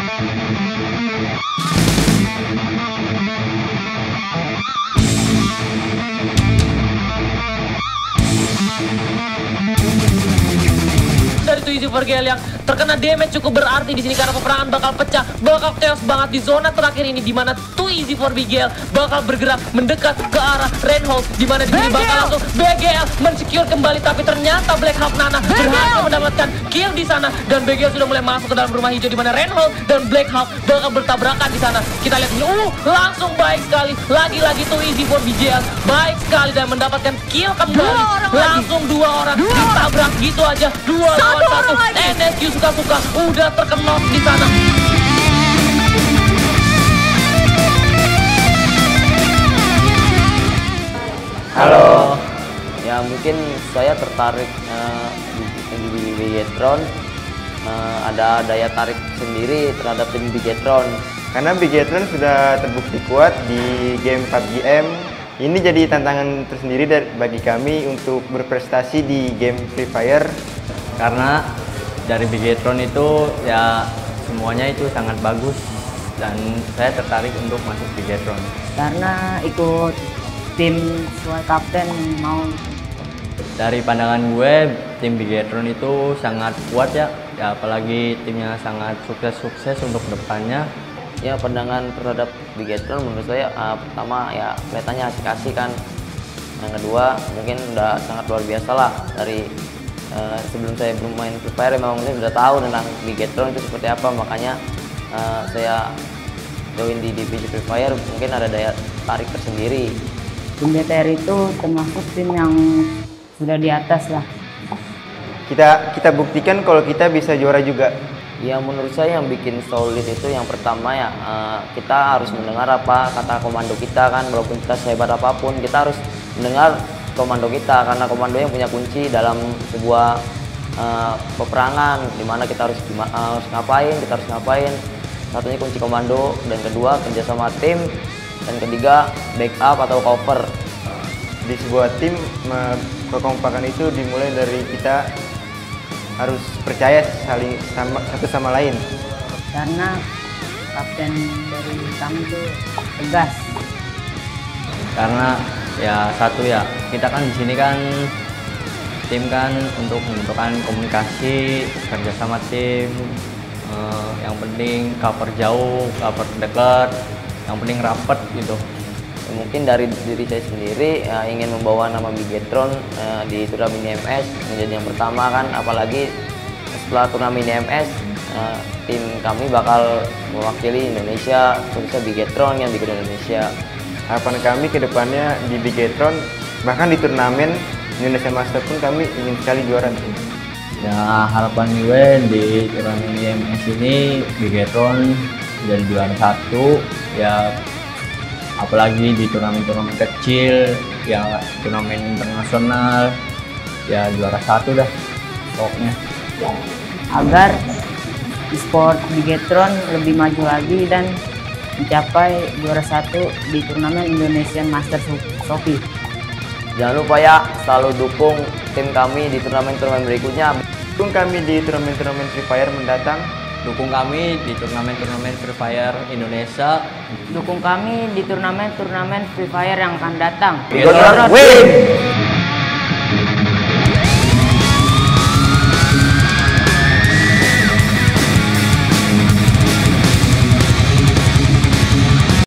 Dari Easy for Gale yang terkena damage cukup berarti di sini karena peperangan bakal pecah, bakal chaos banget di zona terakhir ini, di mana Too Easy for BGL bakal bergerak mendekat ke arah Reinhold, di mana di sini bakal langsung BGL mensecure kembali, tapi ternyata Black Hawk Nana berhasil mendapatkan kill di sana dan BGL sudah mulai masuk ke dalam rumah hijau, di mana Reinhold dan Black Hawk bakal bertabrakan di sana. Kita lihat ini, langsung baik sekali, lagi-lagi Too Easy for BGL baik sekali dan mendapatkan kill kembali, langsung dua orang ditabrak gitu aja, 2 lawan 1. NSQ suka-suka udah terkenal di sana. Halo. Ya mungkin saya tertarik di Bigetron. Ada daya tarik sendiri terhadap tim Bigetron. Karena Bigetron sudah terbukti kuat di game PUBG M. Ini jadi tantangan tersendiri bagi kami untuk berprestasi di game Free Fire. Karena dari Bigetron itu ya semuanya itu sangat bagus dan saya tertarik untuk masuk Bigetron. Karena ikut tim sesuai kapten mau. Dari pandangan gue, tim Bigetron itu sangat kuat ya apalagi timnya sangat sukses untuk depannya. Ya pandangan terhadap Bigetron menurut saya pertama ya kelihatannya asik-asik kan. Yang kedua mungkin udah sangat luar biasa lah dari sebelum saya bermain Free Fire memang saya sudah tahu tentang Bigetron itu seperti apa, makanya saya join di divisi Free Fire mungkin ada daya tarik tersendiri. Tim BTR itu termasuk tim yang sudah di atas lah. Kita buktikan kalau kita bisa juara juga. Ya menurut saya yang bikin solid itu yang pertama ya kita harus mendengar apa kata komando kita kan, walaupun kita sehebat apapun kita harus mendengar komando kita, karena komando yang punya kunci dalam sebuah peperangan, dimana kita harus ngapain, kita harus ngapain. Satunya kunci komando, dan kedua kerjasama tim, dan ketiga backup atau cover. Di sebuah tim kekompakan itu dimulai dari kita harus percaya satu sama lain. Karena kapten dari kami itu tegas. Karena ya satu ya kita kan di sini kan tim kan untuk menentukan komunikasi, kerja sama tim, yang penting cover jauh, cover dekat, yang penting rapet gitu. Mungkin dari diri saya sendiri ingin membawa nama Bigetron di turnamen IMS menjadi yang pertama kan, apalagi setelah turnamen IMS tim kami bakal mewakili Indonesia, khususnya Bigetron yang di Indonesia. Harapan kami ke depannya di Bigetron, bahkan di turnamen Indonesia Master pun kami ingin sekali juara. Ya harapan gue di turnamen IMS ini Bigetron jadi juara 1 ya, apalagi di turnamen-turnamen kecil ya, turnamen internasional ya juara 1 dah pokoknya. Agar e-sport Bigetron lebih maju lagi dan mencapai juara 1 di turnamen Indonesian Master Trophy. Jangan lupa ya selalu dukung tim kami di turnamen-turnamen berikutnya. Dukung kami di turnamen-turnamen Free Fire mendatang. Dukung kami di turnamen-turnamen Free Fire Indonesia. Dukung kami di turnamen-turnamen Free Fire yang akan datang. Bigetron win!